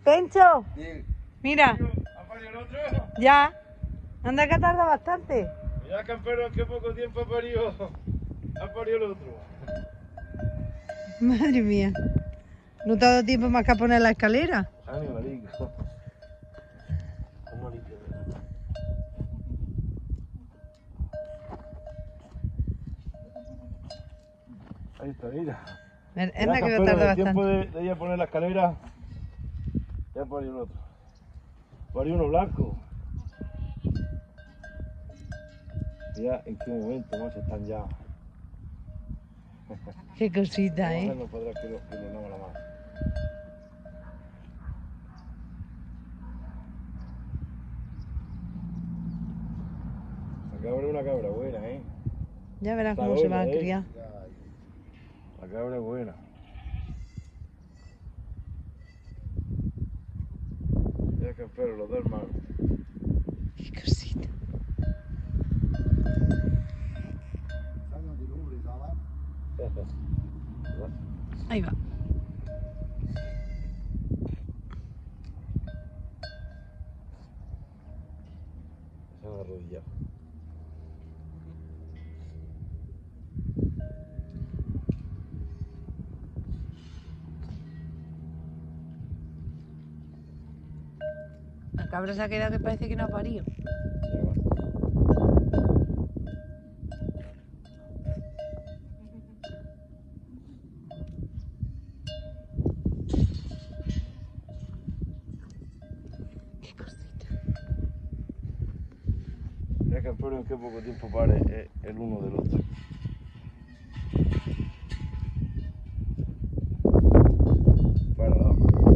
Pencho, Sí. mira, ¿Ha parido el otro? ya. Anda que tarda bastante. Mira, campero, qué poco tiempo ha parido el otro. Madre mía. ¿No te ha dado tiempo más que a poner la escalera? Animalico. ¿Cómo limpio? Ahí está, mira. Anda que tarda el bastante. tiempo de ir a poner la escalera, ya parió el otro. Parió uno blanco. Ya, ¿en qué momento, macho? Están ya. Qué cosita, ¿eh? No podrá que lo lava la mano. La cabra es una cabra buena, ¿eh? Ya verás Está cómo se buena, va a criar. La cabra es buena. Ya, campero, los dos hermanos. Qué cosita. Ahí va. Se han arrodillado. La cabra se ha quedado que parece que no ha parido. Ya va. Qué cosita. Ya, campero, en qué poco tiempo pare el uno del otro. Para la.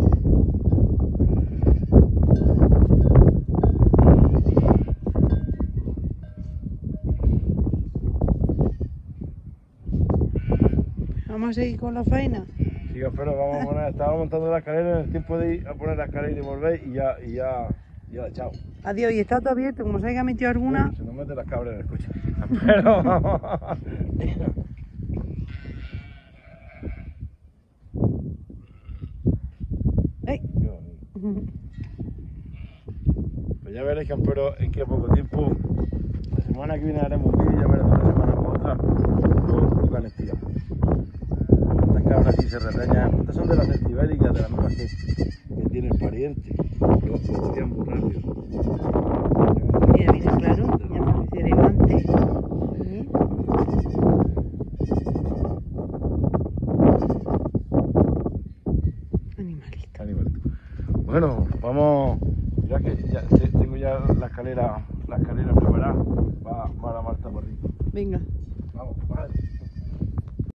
Vamos a seguir con la faena. Sí, campero, vamos a poner, estaba montando la escalera en el tiempo de ir a poner la escalera y volver y ya, chao. Adiós, y está todo abierto, como se haya metido alguna. Uy, se nos mete las cabras en el coche. Pero... ¡Ey! Qué bonito. Pues ya veréis, campero, en qué poco tiempo. La semana que viene haremos un vídeo y ya veréis una semana con otra lo que han estirado. Estas cabras sí se reseñan. Estas son de las celtibéricas, de las nuevas que tienen parientes. Los crían muy rápido. Mira, mira, claro, ya parece levante. ¿Eh? Animalito. Animalito. Bueno, vamos. Ya que ya tengo ya la escalera preparada. Va la Marta por arriba. Venga. Vamos, vale.